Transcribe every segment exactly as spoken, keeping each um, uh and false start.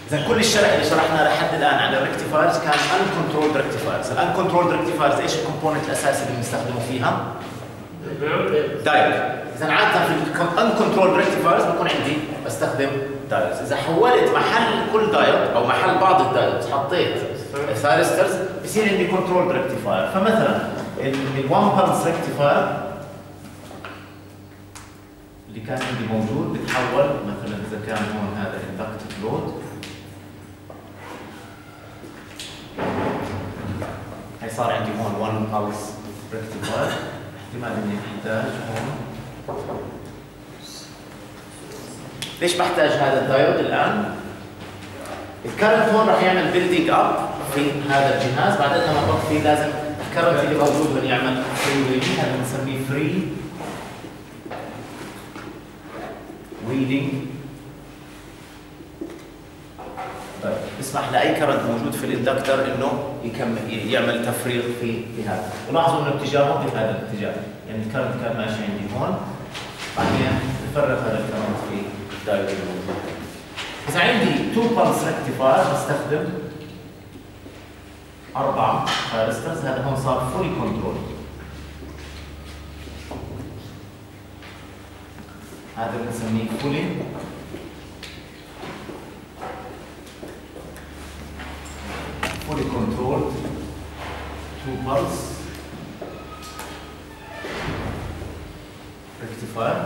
اذا كل الشرح اللي شرحناه لحد الان على الريكتيفايرز كان uncontrolled rectifiers. الانكنترولد ريكتيفايرز ايش الكومبوننت الاساسي اللي بنستخدمه فيها؟ دايود. اذا عاده في الانكنترولد ريكتيفايرز بكون عندي بستخدم دايودز. اذا حولت محل كل دايود او محل بعض الدايودز حطيت ثايرسترز بصير عندي كنترولد ريكتيفاير. فمثلا الوان بالانس ريكتيفاير اللي كان عندي موجود بتحول مثلا اذا كان هون هذا اندكتيف لود، هي صار عندي هون وان بالانس ريكتيفاير، احتمال اني احتاج هون. ليش بحتاج هذا الدايود الان؟ الكرنت هون راح يعمل بيلدينج اب في هذا الجهاز، بعدين لما نحط فيه لازم الكرنت اللي موجود هون يعمل فري ويلينج، هذا بنسميه فري ويلينج. طيب بيسمح لاي كرنت موجود في الاندكتر انه يكمل يعمل تفريغ في في هذا، ولاحظوا انه اتجاهه في هذا الاتجاه، يعني الكرنت كان ماشي عندي هون، بعدين بفرغ هذا الكرنت في الدايود الموجود. اذا عندي تو بالانس ريكتيفاير بستخدم اربع ثايرسترز، هذا هون صار فولي كنترول. هذا بنسميه فولي fully controlled two pulse rectifier.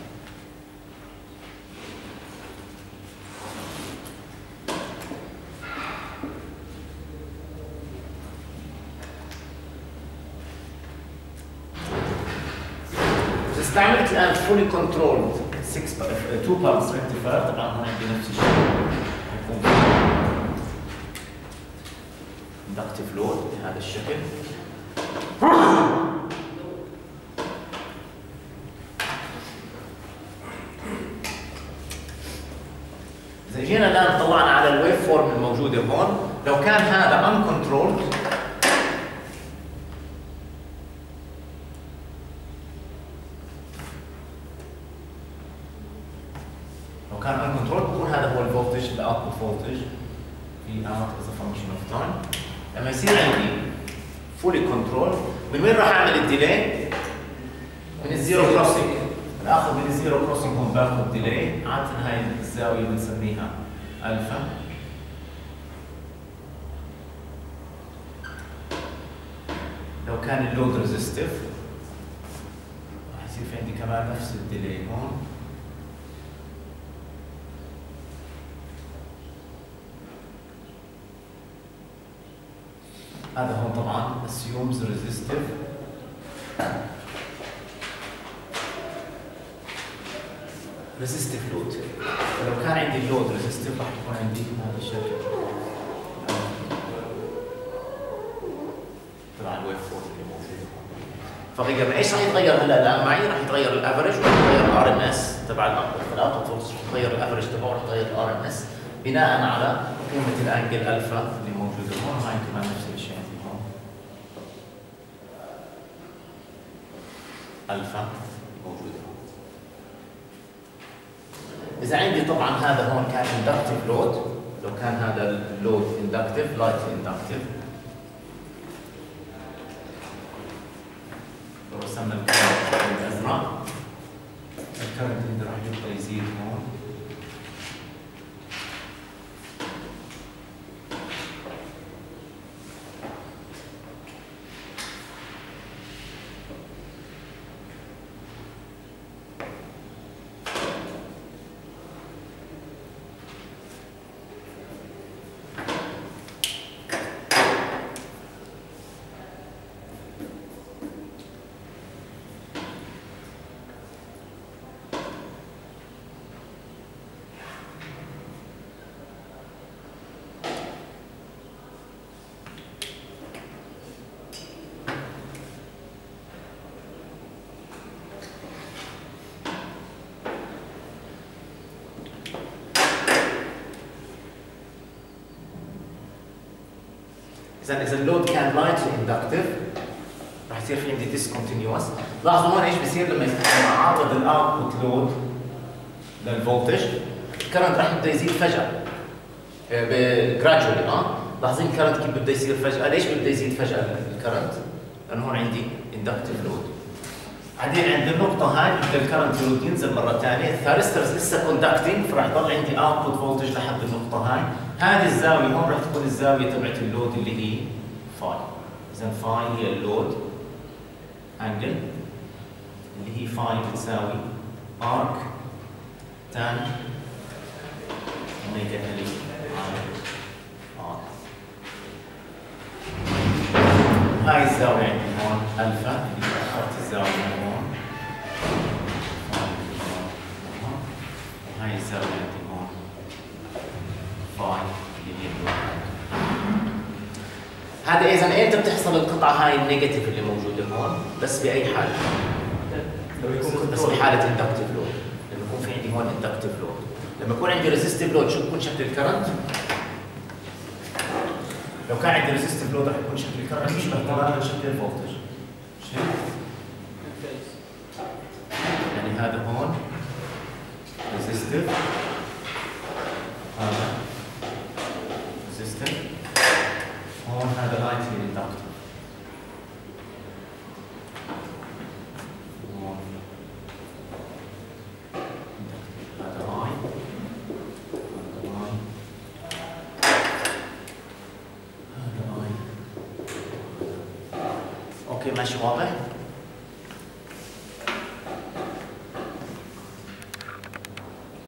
استعملت الآن fully controlled six two pulse rectifier. طبعا هون عندي نفس الشيء inductive load بهذا الشكل. إذا جينا الآن طلعنا على الويف فورم الموجودة هون، لو كان هذا uncontrolled لو كان uncontrolled بكون هذا هو الفولتج الاوتبوت فولتج في out as a function of time. لما يصير عندي فولي كنترول، من وين راح اعمل الديلي؟ من الزيرو كروسنج. باخذ من الزيرو كروسنج هون باخذ ديلي، عاده هاي الزاويه بنسميها الفا. لو كان اللود ريزستيف راح يصير في عندي كمان نفس الديلي هون. هذا هون طبعا assumes resistive resistive load. فلو كان عندي اللود resistive راح يكون عندي هذا الشكل. طبعا الويف فورم اللي موجود. فغيرنا ايش راح يتغير هلا الان معي؟ راح يتغير الافرج وراح يتغير الار ام اس تبع الاوتبوت. الاوتبوت فورس راح يتغير الافرج تبعه وراح يتغير الار ام اس بناء على قيمه الانجل الفا اللي موجوده هون. هاي كمان نفس الشيء هون الفا موجوده هون. اذا عندي طبعا هذا هون كان inductive load، لو كان هذا اللود inductive lightly inductive، لو رسمنا الكرنت الازرق الكرنت اللي راح يبقى يزيد هون. إذا إذا اللود كان لايتلي اندكتيف راح يصير في عندي ديسكونتينيوس. لاحظوا هون ايش بصير لما لما اعرض الاوتبوت لود للفولتج، الكرنت راح يبدا يزيد فجأة. جرادولي اه لاحظين الكرنت كيف بده يصير فجأة، ليش بده يزيد فجأة الكرنت؟ لأنه هون عندي اندكتيف لود. بعدين عند النقطة هاي بده الكرنت لود ينزل مرة ثانية، الثارسترز لسه كوندكتنج فراح يضل عندي اوتبوت فولتج لحد النقطة هاي، هذه الزاوية هون راح تكون الزاوية تبعت اللود اللي هي فاي. إذا فاي هي اللود انجل اللي هي فاي بتساوي ارك تان اوميجا ال ار. هاي الزاوية عندي هون الفا اللي اخرت الزاوية هون، وهاي الزاوية عندي هون فاي اللي هي اللود. هذا اذا امتى بتحصل القطعة هاي النيجاتيف اللي موجودة هون؟ بس بأي حالة؟ بس بحالة اندكتيف لود، لما يكون في عندي هون اندكتيف لود. لما يكون عندي ريزيستيف لود شو بكون شكل الكرنت؟ لو كان عندي ريزيستيف لود رح يكون شكل الكرنت يشبه تماما شكل الفولتج. يعني هذا هون ريزيستيف، هذا ريزيستيف، هون هذا لايت الاندكتيف. ماشي واضح؟